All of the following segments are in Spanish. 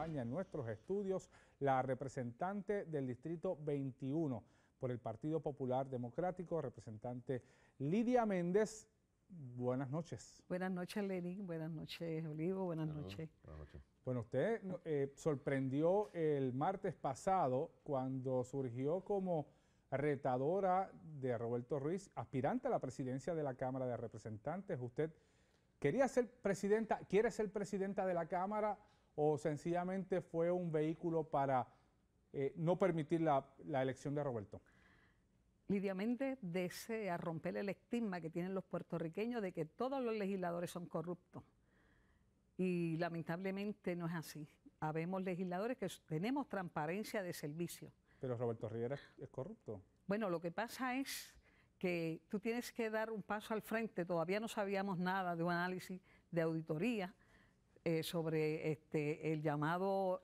acompaña en nuestros estudios la representante del Distrito 21 por el Partido Popular Democrático, representante Lidia Méndez. Buenas noches. Buenas noches, Lenín. Buenas noches, Olivo. Buenas noches. Buenas noches. Bueno, usted sorprendió el martes pasado cuando surgió como retadora de Roberto Ruiz, aspirante a la presidencia de la Cámara de Representantes. ¿Usted quería ser presidenta, quiere ser presidenta de la Cámara o sencillamente fue un vehículo para no permitir la elección de Roberto? Lidia Méndez desea romper el estigma que tienen los puertorriqueños de que todos los legisladores son corruptos. Y lamentablemente no es así. Habemos legisladores que tenemos transparencia de servicio. Pero Roberto Rivera es corrupto. Bueno, lo que pasa es que tú tienes que dar un paso al frente. Todavía no sabíamos nada de un análisis de auditoría sobre el llamado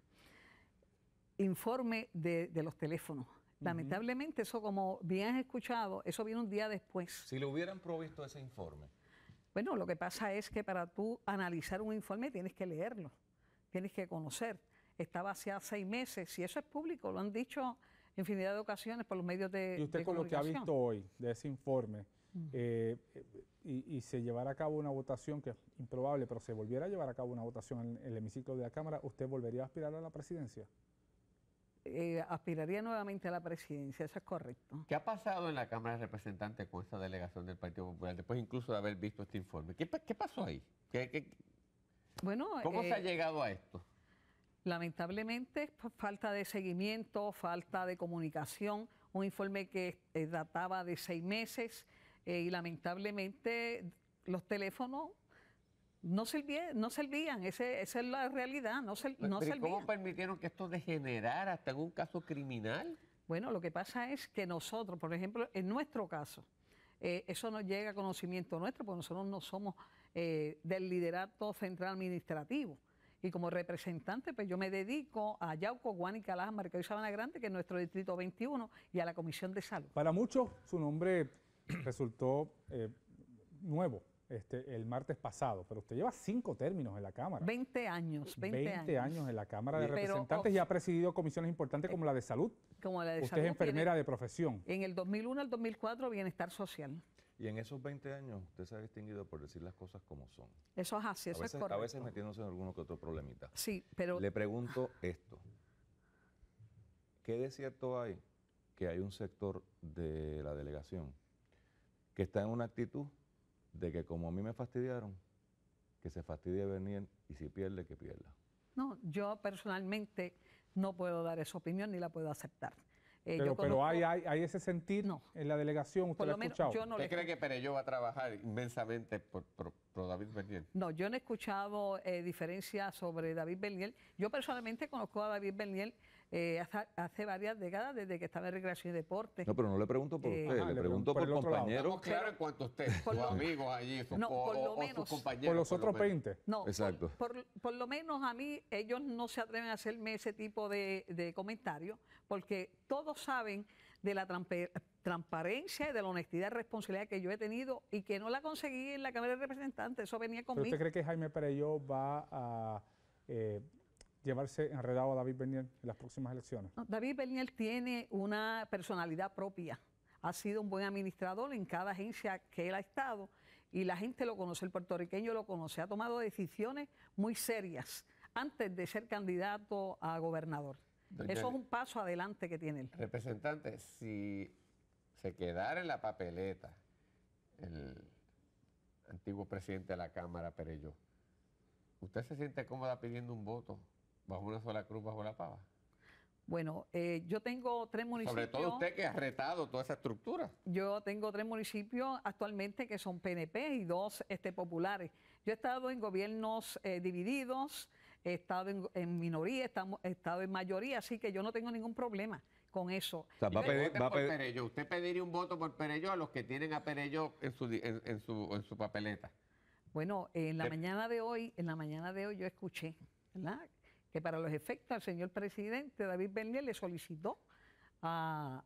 informe de los teléfonos. Lamentablemente eso, como bien has escuchado, eso viene un día después. Si le hubieran provisto ese informe. Bueno, lo que pasa es que para tú analizar un informe tienes que leerlo, tienes que conocer. Estaba hace 6 meses, y eso es público, lo han dicho en infinidad de ocasiones por los medios de comunicación. Y usted con lo que ha visto hoy de ese informe, y se llevara a cabo una votación, que es improbable, pero se volviera a llevar a cabo una votación en el hemiciclo de la Cámara, ¿usted volvería a aspirar a la presidencia? Aspiraría nuevamente a la presidencia, eso es correcto. ¿Qué ha pasado en la Cámara de Representantes con esta delegación del Partido Popular, después incluso de haber visto este informe? ¿Qué pasó ahí? Bueno, ¿Cómo se ha llegado a esto? Lamentablemente, falta de seguimiento, falta de comunicación, un informe que databa de 6 meses y lamentablemente los teléfonos no servían, esa es la realidad, no servían. ¿Cómo permitieron que esto degenerara hasta en un caso criminal? Bueno, lo que pasa es que nosotros, por ejemplo, en nuestro caso, eso no llega a conocimiento nuestro, porque nosotros no somos del liderato central administrativo. Y como representante, pues yo me dedico a Yauco, Guánica, Lajas, Maricao y Sabana Grande, que es nuestro distrito 21, y a la Comisión de Salud. Para muchos, su nombre resultó nuevo el martes pasado, pero usted lleva 5 términos en la Cámara. 20 años. 20 años en la Cámara de Representantes y ha presidido comisiones importantes como la de Salud. Como la de Usted Salud. Es enfermera de profesión. En el 2001 al 2004, Bienestar Social. Y en esos 20 años usted se ha distinguido por decir las cosas como son. Eso es así, eso es correcto. A veces metiéndose en alguno que otro problemita. Sí, pero... Le pregunto esto. ¿Qué de cierto hay que hay un sector de la delegación que está en una actitud de que como a mí me fastidiaron, que se fastidie venir y si pierde, que pierda? No, yo personalmente no puedo dar esa opinión ni la puedo aceptar. Pero hay ese sentir en la delegación, ¿usted lo ha escuchado? ¿Usted cree que Perelló va a trabajar inmensamente por David Bernier? No, yo no he escuchado diferencias sobre David Bernier. Yo personalmente conozco a David Bernier hace varias décadas, desde que estaba en Recreación y Deportes. No, pero no le pregunto por usted, le pregunto por compañeros. Claro, en cuanto a usted, sus amigos allí, sus compañeros. Por los otros 20. No, exacto. Por lo menos a mí, ellos no se atreven a hacerme ese tipo de comentarios, porque todos saben de la transparencia y de la honestidad y responsabilidad que yo he tenido y que no la conseguí en la Cámara de Representantes. Eso venía conmigo. ¿Pero usted cree que Jaime Perelló va a llevarse enredado a David Bernier en las próximas elecciones? No, David Bernier tiene una personalidad propia. Ha sido un buen administrador en cada agencia que él ha estado y la gente lo conoce, el puertorriqueño lo conoce. Ha tomado decisiones muy serias antes de ser candidato a gobernador. Eso es un paso adelante que tiene él. Representante, si se quedara en la papeleta el antiguo presidente de la Cámara, Perelló, ¿usted se siente cómoda pidiendo un voto bajo una sola cruz, bajo la pava? Bueno, yo tengo 3 municipios. Sobre todo usted que ha retado toda esa estructura. Yo tengo 3 municipios actualmente que son PNP y 2 populares. Yo he estado en gobiernos divididos, he estado en minoría, he estado en mayoría, así que yo no tengo ningún problema con eso. O sea, ¿Usted pediría un voto por Perelló a los que tienen a Perelló en su papeleta? Bueno, en la mañana de hoy yo escuché, ¿verdad?, que para los efectos al señor presidente David Bernier le solicitó a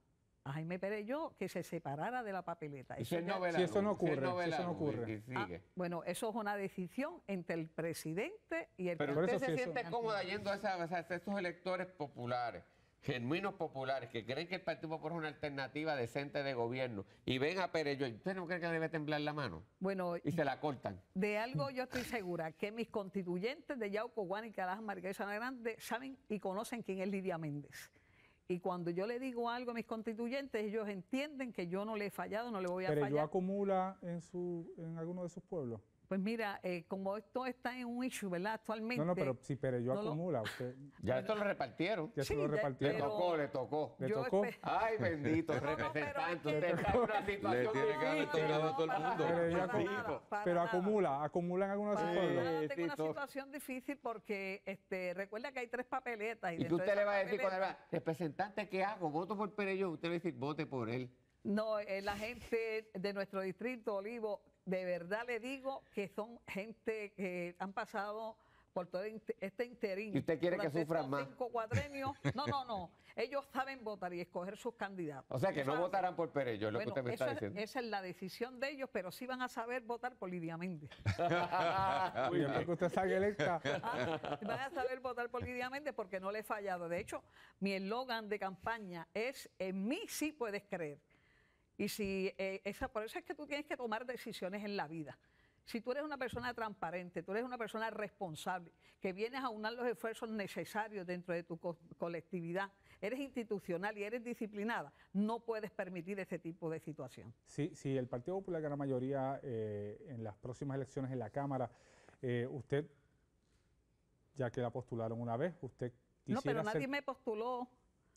a Jaime Perelló que se separara de la papeleta. Si Ya- eso no ocurre, si eso no ocurre. Y sigue. bueno, eso es una decisión entre el presidente y el Pero Por usted eso se sí, siente eso- cómoda yendo a esos electores populares, genuinos populares, que creen que el Partido Popular es una alternativa decente de gobierno, y ven a Perelló, ¿usted no cree que debe temblar la mano? Bueno, Y se la cortan. de algo yo estoy segura, que mis constituyentes de Yauco, Guánica, Lajas, Margarita y Sabana Grande saben y conocen quién es Lidia Méndez. Y cuando yo le digo algo a mis constituyentes, ellos entienden que yo no le he fallado, no le voy a Perelló fallar. acumula en alguno de sus pueblos. Pues mira, como esto está en un issue, ¿verdad? Actualmente. No, pero si Perelló no lo- acumula, usted Ya esto lo repartieron. ya Sí, se lo ya- repartió. Le pero- tocó, le tocó. ¿Le yo tocó? espe- Ay, bendito No, no, pero representante, es que- usted está en una situación Le tiene que haber difícil. tocado a todo el mundo. Pero ya para acum- nada, para pero nada. acumula en alguno de sus Para pueblos. nada, Sí, tengo una todo. situación difícil porque recuerda que hay 3 papeletas. Y dentro tú de usted le esas vas a decir, papeletas- representante, ¿qué hago? ¿Voto por Perelló? Usted le va a decir, vote por él. No, la gente de nuestro distrito, Olivo, de verdad le digo que son gente que han pasado por todo este interín. ¿Y usted quiere que durante sufran estos más? 5 cuatrenios. No. Ellos saben votar y escoger sus candidatos. O sea, que Eso no es así. votarán por Perelló, es lo que Bueno, usted me está diciendo. esa es la decisión de ellos, pero sí van a saber votar por Lidia Méndez. Muy Y después bien. que usted salga electa, Van a saber votar por Lidia Méndez porque no le he fallado. De hecho, mi eslogan de campaña es: en mí sí puedes creer. Y si por eso es que tú tienes que tomar decisiones en la vida. Si tú eres una persona transparente, tú eres una persona responsable, que vienes a unar los esfuerzos necesarios dentro de tu colectividad, eres institucional y eres disciplinada, no puedes permitir ese tipo de situación. si el Partido Popular gana mayoría en las próximas elecciones en la Cámara, usted, ya que la postularon una vez, usted No, quisiera pero nadie ser- me postuló,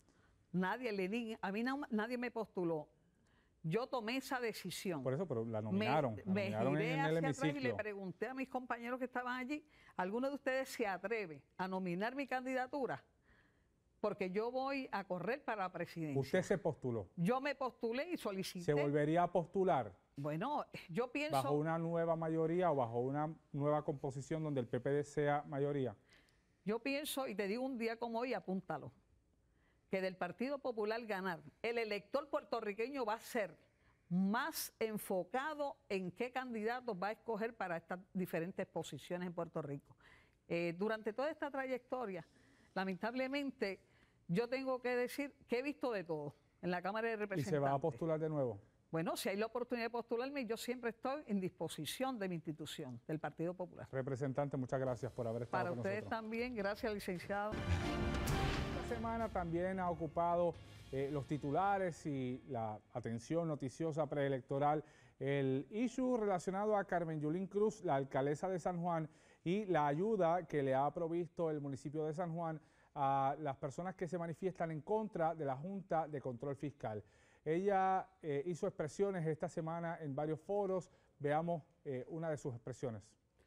a mí nadie me postuló. Yo tomé esa decisión. Por eso, pero la nominaron. La Me nominaron giré en el hacia atrás y le hemiciclo. pregunté a mis compañeros que estaban allí, ¿alguno de ustedes se atreve a nominar mi candidatura? Porque yo voy a correr para la presidencia. Usted se postuló. Yo me postulé y solicité. ¿Se volvería a postular Bueno, yo pienso. bajo una nueva mayoría o bajo una nueva composición donde el PPD sea mayoría? Yo pienso, y te digo un día como hoy, apúntalo, que del Partido Popular ganar, el elector puertorriqueño va a ser más enfocado en qué candidatos va a escoger para estas diferentes posiciones en Puerto Rico. Durante toda esta trayectoria, lamentablemente, yo tengo que decir que he visto de todo en la Cámara de ¿Y Representantes. se va a postular de nuevo? Bueno, si hay la oportunidad de postularme, yo siempre estoy en disposición de mi institución, del Partido Popular. Representante, muchas gracias por haber estado Para con ustedes nosotros. también, gracias, licenciado. Esta semana también ha ocupado los titulares y la atención noticiosa preelectoral el issue relacionado a Carmen Yulín Cruz, la alcaldesa de San Juan, y la ayuda que le ha provisto el municipio de San Juan a las personas que se manifiestan en contra de la Junta de Control Fiscal. Ella hizo expresiones esta semana en varios foros. Veamos una de sus expresiones.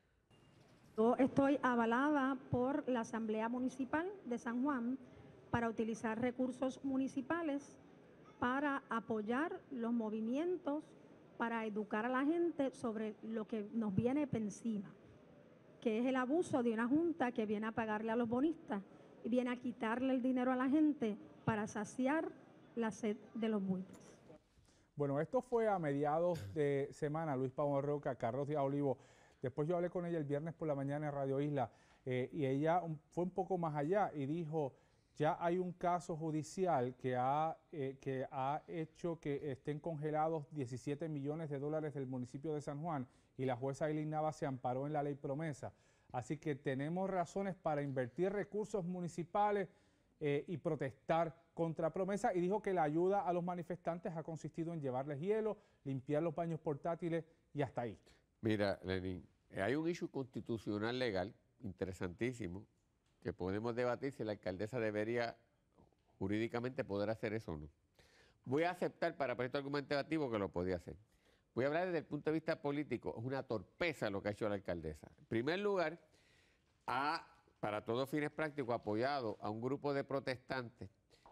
Yo estoy avalada por la Asamblea Municipal de San Juan para utilizar recursos municipales para apoyar los movimientos, para educar a la gente sobre lo que nos viene por encima, que es el abuso de una junta que viene a pagarle a los bonistas y viene a quitarle el dinero a la gente para saciar la sed de los buitres. Bueno, esto fue a mediados de semana, Luis Pavón Roca, Carlos Díaz Olivo. Después yo hablé con ella el viernes por la mañana en Radio Isla y ella fue un poco más allá y dijo, ya hay un caso judicial que ha hecho que estén congelados 17 millones de dólares del municipio de San Juan y la jueza Eileen Nava se amparó en la ley promesa. Así que tenemos razones para invertir recursos municipales y protestar contra promesa, y dijo que la ayuda a los manifestantes ha consistido en llevarles hielo, limpiar los baños portátiles y hasta ahí. Mira, Lenín, hay un issue constitucional legal interesantísimo que podemos debatir si la alcaldesa debería jurídicamente poder hacer eso o no. Voy a aceptar para proyecto argumentativo que lo podía hacer. Voy a hablar desde el punto de vista político. Es una torpeza lo que ha hecho la alcaldesa. En primer lugar, para todos fines prácticos, apoyado a un grupo de protestantes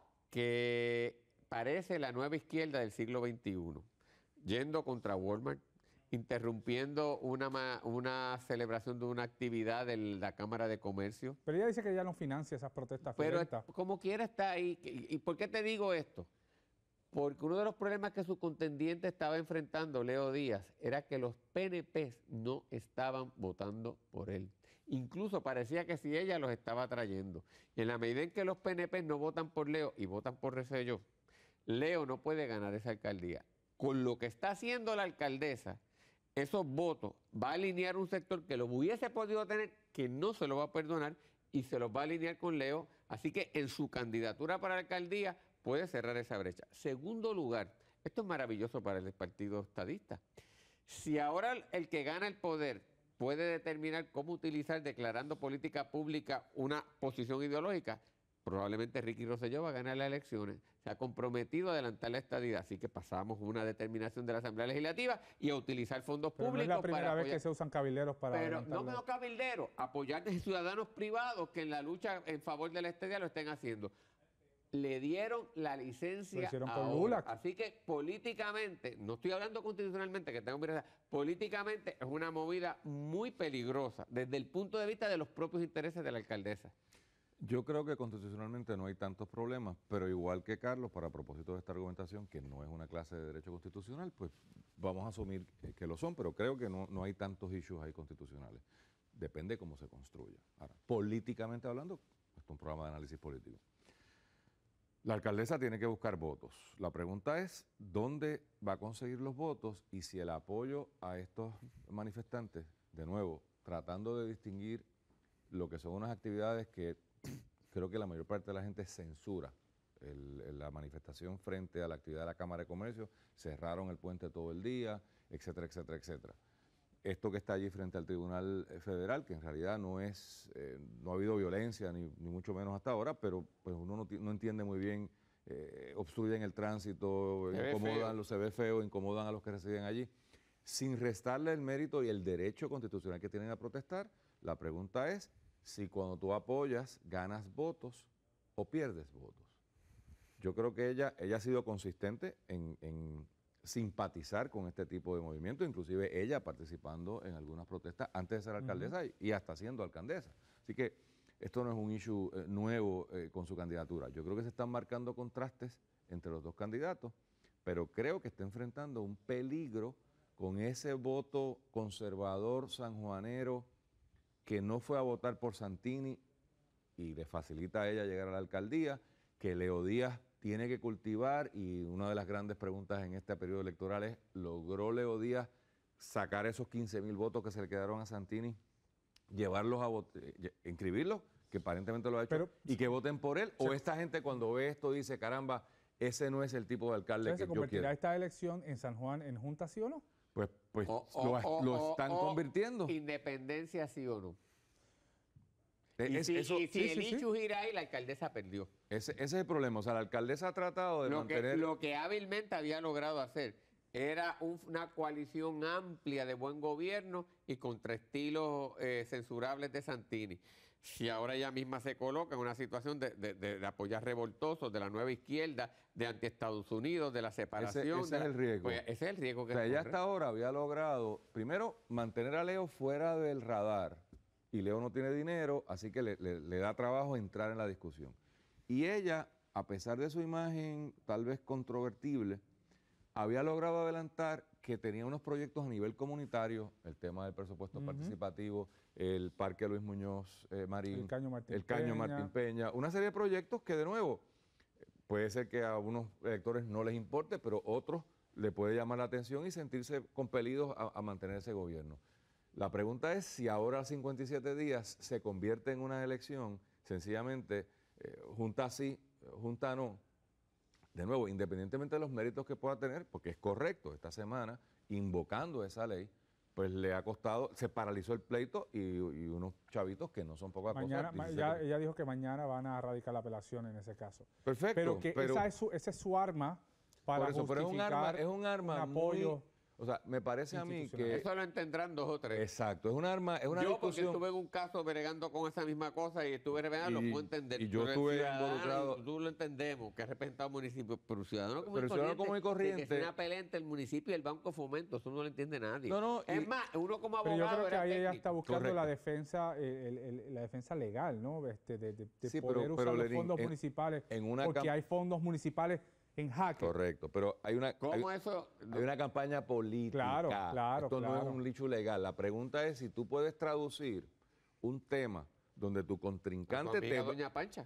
que parece la nueva izquierda del siglo XXI, yendo contra Walmart, interrumpiendo una celebración de una actividad de la Cámara de Comercio. Pero ella dice que ya no financia esas protestas Pero violentas. como quiera está ahí. ¿Y por qué te digo esto? Porque uno de los problemas que su contendiente estaba enfrentando, Leo Díaz, era que los PNP no estaban votando por él. Incluso parecía que si ella los estaba trayendo. Y en la medida en que los PNP no votan por Leo y votan por Rosselló, Leo no puede ganar esa alcaldía. Con lo que está haciendo la alcaldesa, esos votos va a alinear un sector que lo hubiese podido tener, que no se lo va a perdonar, y se los va a alinear con Leo. Así que en su candidatura para la alcaldía puede cerrar esa brecha. Segundo lugar, esto es maravilloso para el partido estadista. Si ahora el que gana el poder puede determinar cómo utilizar, declarando política pública, una posición ideológica, probablemente Ricky Rosselló va a ganar las elecciones. Se ha comprometido a adelantar la estadidad, así que pasamos una determinación de la Asamblea Legislativa y a utilizar fondos Pero públicos. no es la primera para vez apoyar. que se usan cabilderos para Pero adelantarlo. no cabilderos, apoyar de ciudadanos privados que en la lucha en favor de la estadidad lo estén haciendo. Le dieron la licencia Lo hicieron con ahora. Lula. Así que políticamente, no estoy hablando constitucionalmente, que tengo mirada, políticamente es una movida muy peligrosa desde el punto de vista de los propios intereses de la alcaldesa. Yo creo que constitucionalmente no hay tantos problemas, pero igual que Carlos, para propósito de esta argumentación, que no es una clase de derecho constitucional, pues vamos a asumir que lo son, pero creo que no hay tantos issues ahí constitucionales. Depende cómo se construya. Ahora, políticamente hablando, esto es un programa de análisis político. La alcaldesa tiene que buscar votos. La pregunta es, ¿dónde va a conseguir los votos? Y si el apoyo a estos manifestantes, de nuevo, tratando de distinguir lo que son unas actividades que creo que la mayor parte de la gente censura. La manifestación frente a la actividad de la Cámara de Comercio, cerraron el puente todo el día, etcétera, etcétera, etcétera. Esto que está allí frente al Tribunal Federal, que en realidad no ha habido violencia, ni mucho menos hasta ahora, pero pues uno no entiende muy bien, obstruyen el tránsito, se ve feo, incomodan a los que residen allí. Sin restarle el mérito y el derecho constitucional que tienen a protestar, la pregunta es si cuando tú apoyas ganas votos o pierdes votos. Yo creo que ella ha sido consistente en simpatizar con este tipo de movimiento, inclusive ella participando en algunas protestas antes de ser alcaldesa y hasta siendo alcaldesa. Así que esto no es un issue nuevo con su candidatura. Yo creo que se están marcando contrastes entre los dos candidatos, pero creo que está enfrentando un peligro con ese voto conservador sanjuanero que no fue a votar por Santini y le facilita a ella llegar a la alcaldía, que Leo Díaz tiene que cultivar, y una de las grandes preguntas en este periodo electoral es, ¿logró Leo Díaz sacar esos 15,000 votos que se le quedaron a Santini, llevarlos a inscribirlos, que aparentemente lo ha hecho, y que voten por él? ¿O esta gente cuando ve esto dice, caramba, ese no es el tipo de alcalde que yo quiero? ¿Se convertirá esta elección en San Juan en junta, sí o no? Pues lo están convirtiendo. Independencia, sí o no. Y si el issue gira ahí, la alcaldesa perdió. Ese es el problema. O sea, la alcaldesa ha tratado de mantener... Lo que hábilmente había logrado hacer era una coalición amplia de buen gobierno y contra estilos censurables de Santini. Si ahora ella misma se coloca en una situación de apoyar revoltosos, de la nueva izquierda, de anti-Estados Unidos, de la separación... Ese es el riesgo. Pues ese es el riesgo que... O sea, ella hasta ahora había logrado, primero, mantener a Leo fuera del radar. Y Leo no tiene dinero, así que le da trabajo entrar en la discusión. Y ella, a pesar de su imagen tal vez controvertible, había logrado adelantar que tenía unos proyectos a nivel comunitario, el tema del presupuesto participativo, el Parque Luis Muñoz Marín, el Caño Martín Peña, una serie de proyectos que, de nuevo, puede ser que a unos electores no les importe, pero a otros le puede llamar la atención y sentirse compelidos a mantener ese gobierno. La pregunta es si ahora a 57 días se convierte en una elección, sencillamente, junta sí, junta no. De nuevo, independientemente de los méritos que pueda tener, porque es correcto, esta semana, invocando esa ley, pues le ha costado, se paralizó el pleito y unos chavitos que no son poca cosa. Ella dijo que mañana van a radicar la apelación en ese caso. Perfecto. Pero que esa es su arma para justificar es un arma apoyo. Muy, o sea, me parece a mí que... Eso lo entenderán 2 o 3. Exacto, es una arma, es una Yo, discusión... porque estuve en un caso bregando con esa misma cosa y estuve bregando, lo puedo entender. Y yo estuve involucrado... Tú lo entendemos, que ha representado al municipio, pero ciudadano como y corriente... Que es una pelea entre el municipio y el Banco de Fomento, eso no lo entiende nadie. Es más, uno como abogado... Pero yo creo que ahí ella está buscando Correcto. la defensa, la defensa legal, ¿no? De Sí, poder usar los fondos municipales, porque hay fondos municipales en jaque. Correcto, pero hay una, ¿Cómo hay, eso? hay una campaña política. Claro, Esto no claro. es un licho legal. La pregunta es si tú puedes traducir un tema donde tu contrincante Tu amiga Doña Pancha.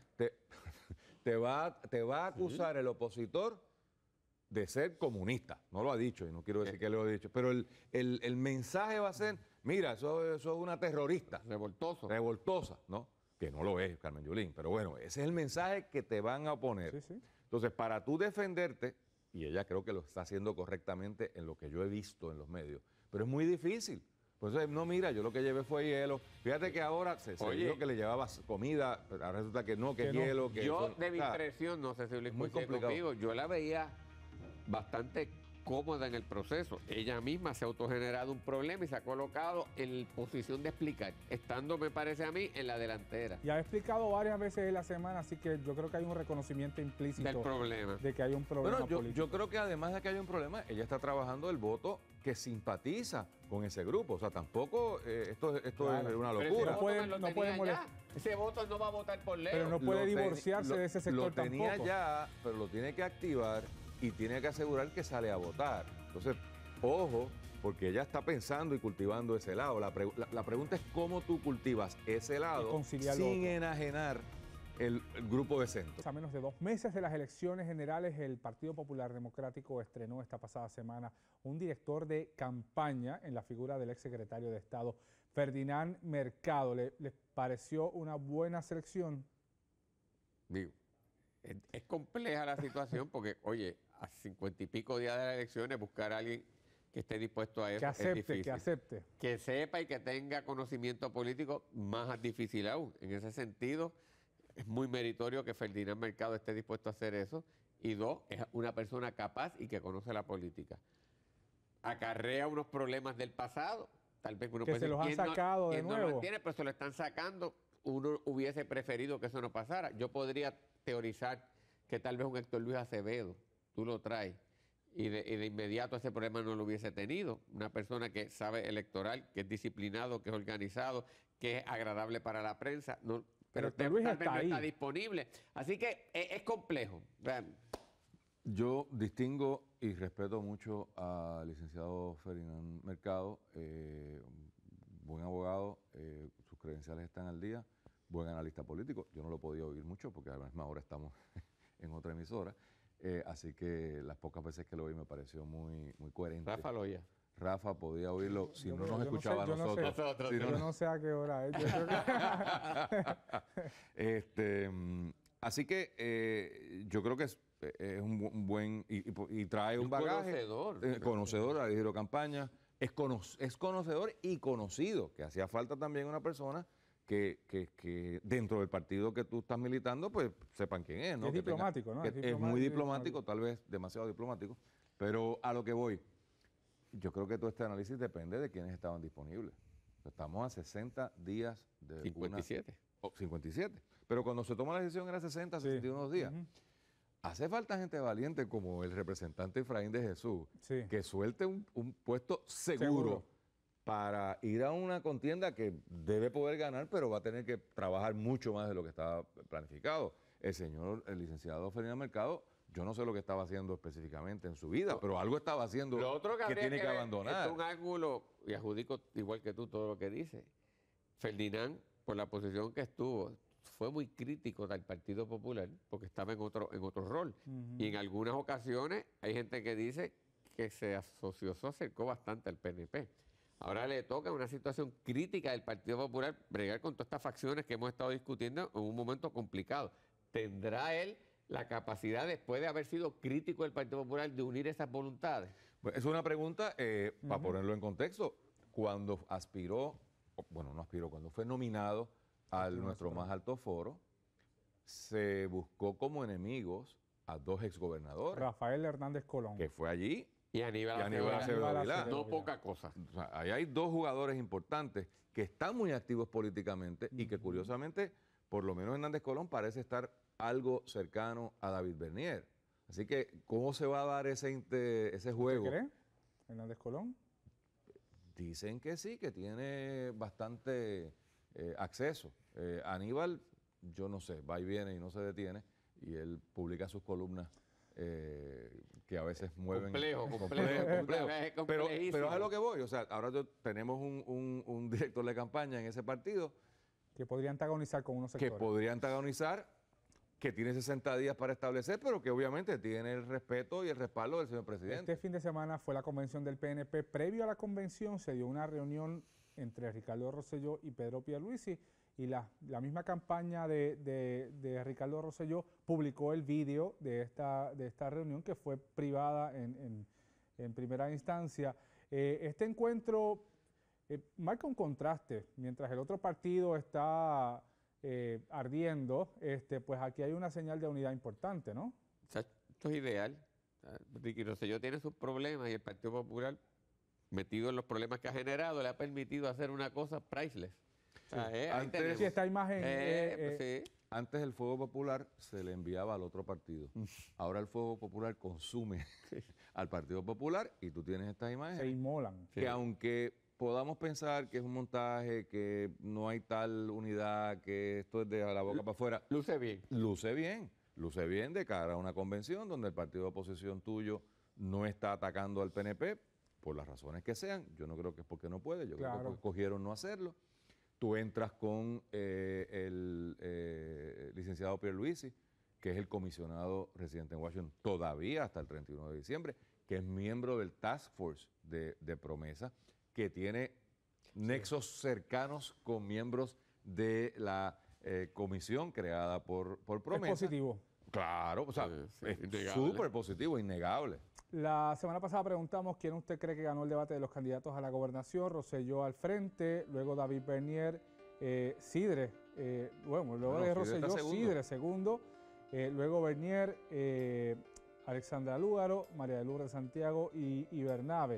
te va a acusar el opositor de ser comunista. No lo ha dicho y no quiero decir que lo ha dicho, pero el mensaje va a ser, mira, eso es una terrorista. Revoltoso. Revoltosa, ¿no? Que no lo es, Carmen Yulín, pero bueno, ese es el mensaje que te van a poner. Sí, sí. Entonces, para tú defenderte, y ella creo que lo está haciendo correctamente en lo que yo he visto en los medios, pero es muy difícil. Entonces, no, mira, yo lo que llevé fue hielo. Fíjate que ahora se dijo que le llevabas comida, pero ahora resulta que no, que es hielo. Que yo, eso, de mi o sea, impresión, no sé si lo muy escuché complicado. conmigo, yo la veía bastante cómoda en el proceso. Ella misma se ha autogenerado un problema y se ha colocado en posición de explicar, estando, me parece a mí, en la delantera Y ha explicado varias veces en la semana, así que yo creo que hay un reconocimiento implícito del problema. de que hay un problema Bueno, político. yo creo que además de que hay un problema, ella está trabajando el voto que simpatiza con ese grupo. O sea, tampoco esto Claro. es una Pero ese locura. voto puede- me lo no tenía puede ya. molestar. Ese voto no va a votar por Leo. Pero no puede Lo divorciarse de ese sector Lo tenía tampoco. ya, pero lo tiene que activar y tiene que asegurar que sale a votar. Entonces, ojo, porque ella está pensando y cultivando ese lado. La pregunta es cómo tú cultivas ese lado conciliar lo sin otro. enajenar el grupo de centro. A menos de 2 meses de las elecciones generales, el Partido Popular Democrático estrenó esta pasada semana un director de campaña en la figura del exsecretario de Estado, Ferdinand Mercado. ¿Les pareció una buena selección? Digo, es compleja la situación porque, oye, a 50 y pico días de las elecciones, buscar a alguien que esté dispuesto a eso Que es acepte, difícil. que acepte. Que sepa y que tenga conocimiento político, más difícil aún. En ese sentido, es muy meritorio que Ferdinand Mercado esté dispuesto a hacer eso. Y dos, es una persona capaz y que conoce la política. Acarrea unos problemas del pasado. Tal vez uno Que puede se decir, los han ¿quién no- sacado de quién no lo nuevo? entiende? Pero se lo están sacando. Uno hubiese preferido que eso no pasara. Yo podría teorizar que tal vez un Héctor Luis Acevedo, tú lo traes, y de inmediato ese problema no lo hubiese tenido. Una persona que sabe electoral, que es disciplinado, que es organizado, que es agradable para la prensa, no, pero Héctor Luis tal vez está no está ahí. disponible. Así que es complejo. Vean, Yo distingo y respeto mucho al licenciado Ferdinand Mercado, buen abogado, sus credenciales están al día, buen analista político. Yo no lo podía oír mucho porque a la misma hora estamos en otra emisora, así que las pocas veces que lo oí me pareció muy coherente. Rafa Loya. Rafa podía oírlo si Yo no no- nos yo no escuchaba a sé, yo no sé. nosotros. Si no Yo nos- no sé a qué hora es. Yo creo que- Así que yo creo que es un buen y trae un bagaje. Conocedor. Conocedor, ha dirigido campaña, es conocedor y conocido, que hacía falta también una persona que dentro del partido que tú estás militando, pues sepan quién es, ¿no? Es Que tenga- diplomático, ¿no? que Es es muy diplomático. diplomático, tal vez demasiado diplomático, pero a lo que voy, yo creo que todo este análisis depende de quiénes estaban disponibles. Estamos a 60 días de 57. 57. Pero cuando se toma la decisión era 60, 61 días. Ujú. Hace falta gente valiente como el representante Efraín de Jesús, Sí. que suelte un puesto seguro, Seguro. para ir a una contienda que debe poder ganar, pero va a tener que trabajar mucho más de lo que estaba planificado. El licenciado Ferdinand Mercado, yo no sé lo que estaba haciendo específicamente en su vida, pero algo estaba haciendo Lo otro que, habría tiene que ver, abandonar. esto es un ángulo, y adjudico igual que tú todo lo que dice. Ferdinand, por la posición que estuvo, fue muy crítico del Partido Popular porque estaba en otro rol. Ujú. Y en algunas ocasiones hay gente que dice que se acercó bastante al PNP. Ahora le toca una situación crítica del Partido Popular bregar con todas estas facciones que hemos estado discutiendo en un momento complicado. ¿Tendrá él la capacidad, después de haber sido crítico del Partido Popular, de unir esas voluntades? Pues es una pregunta, para Ujú. ponerlo en contexto, cuando cuando fue nominado al nuestro más alto foro, se buscó como enemigos a dos exgobernadores, Rafael Hernández Colón. que fue allí Y Aníbal y Aníbal Acevedo. Acevedo Vilá. Acevedo. No poca cosa. O sea, ahí hay dos jugadores importantes que están muy activos políticamente y que curiosamente, por lo menos Hernández Colón parece estar algo cercano a David Bernier. Así que, ¿cómo se va a dar ese juego? ¿Cree? Hernández Colón. Dicen que sí, que tiene bastante acceso. Aníbal, yo no sé, va y viene y no se detiene, y él publica sus columnas que a veces mueven... Complejo. Pero es a lo que voy. O sea, ahora tenemos un director de campaña en ese partido Que podría antagonizar con unos que sectores. podría antagonizar, que tiene 60 días para establecer, pero que obviamente tiene el respeto y el respaldo del señor presidente. Este fin de semana fue la convención del PNP. Previo a la convención se dio una reunión entre Ricardo Rosselló y Pedro Pierluisi, y la misma campaña de Ricardo Rosselló publicó el vídeo de esta reunión, que fue privada en primera instancia. Este encuentro marca un contraste. Mientras el otro partido está ardiendo, pues aquí hay una señal de unidad importante, ¿no? Esto es ideal. Ricky Rosselló tiene sus problemas y el Partido Popular, metido en los problemas que ha generado, le ha permitido hacer una cosa priceless. Antes- Sí, esta imagen... Sí. Antes el Fuego Popular se le enviaba al otro partido. Ahora el Fuego Popular consume al Partido Popular y tú tienes estas se imágenes inmolan. que aunque podamos pensar que es un montaje, que no hay tal unidad, que esto es de la boca para afuera, Luce bien. luce bien de cara a una convención donde el partido de oposición tuyo no está atacando al PNP por las razones que sean. Yo no creo que es porque no puede, yo creo Claro. que escogieron no hacerlo. Tú entras con el licenciado Pierluisi, que es el comisionado residente en Washington todavía hasta el 31 de diciembre, que es miembro del Task Force de Promesa, que tiene nexos cercanos con miembros de la comisión creada por Promesa. Es positivo. Claro, o sea, Sí, es innegable. súper positivo, innegable. La semana pasada preguntamos quién usted cree que ganó el debate de los candidatos a la gobernación. Rosselló al frente, luego David Bernier, Sidre, luego Bueno, de Sidre Rosselló, está segundo. Sidre segundo, luego Bernier, Alexandra Lúgaro, María de Lourdes Santiago y Bernabe.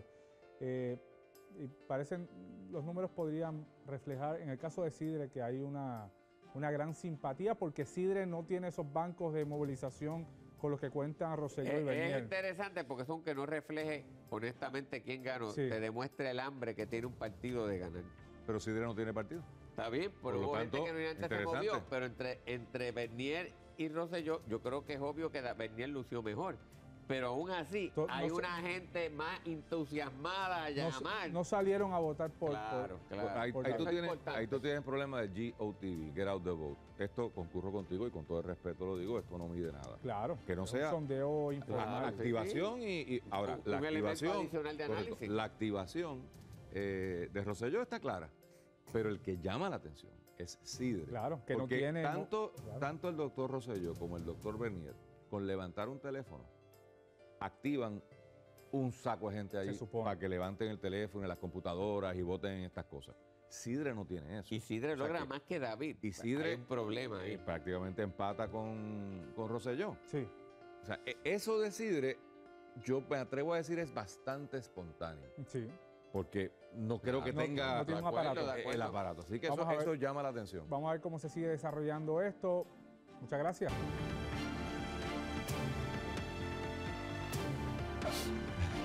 Y parecen, los números podrían reflejar, en el caso de Sidre, que hay una gran simpatía, porque Sidre no tiene esos bancos de movilización con los que cuentan Rosselló y Es Bernier. interesante porque son que no refleje honestamente quién ganó, Sí. te demuestra el hambre que tiene un partido de ganar. Pero Sidre no tiene partido. Está bien, Por pero lo hubo gente tanto, que no se interesante. movió, pero entre Bernier y Rosselló, yo creo que es obvio que Bernier lució mejor. Pero aún así, hay una gente más entusiasmada a llamar. No salieron a votar por... Claro, claro. Ahí, Porque tú eso es tienes, importante. ahí tú tienes el problema del GOTV, Get Out the Vote. Esto concurro contigo y con todo el respeto lo digo, esto no mide nada. Claro, Que no es sea- un sondeo La informal. activación y ahora, Un la elemento activación, adicional de correcto, análisis. la activación de Rosselló está clara, pero el que llama la atención es Sidre. Claro, que no Porque tiene... claro. tanto el doctor Rosselló como el doctor Bernier, con levantar un teléfono, activan un saco de gente ahí supone. para que levanten el teléfono y las computadoras y voten en estas cosas. Sidre no tiene eso. Y Sidre O sea logra que más que David. Isidre- Hay un problema ahí. prácticamente empata con Rosselló. Sí, O sea, eso de Sidre, yo me atrevo a decir, es bastante espontáneo. sí. Porque no creo que no- tenga no tiene un de acuerdo, aparato. de el acuerdo. aparato. Así que Vamos a ver. eso llama la atención. Vamos a ver cómo se sigue desarrollando esto. Muchas gracias.